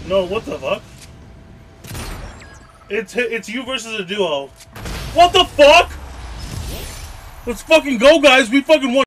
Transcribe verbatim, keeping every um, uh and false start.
No, what the fuck? It's it's you versus a duo. What the fuck? Let's fucking go, guys. We fucking won.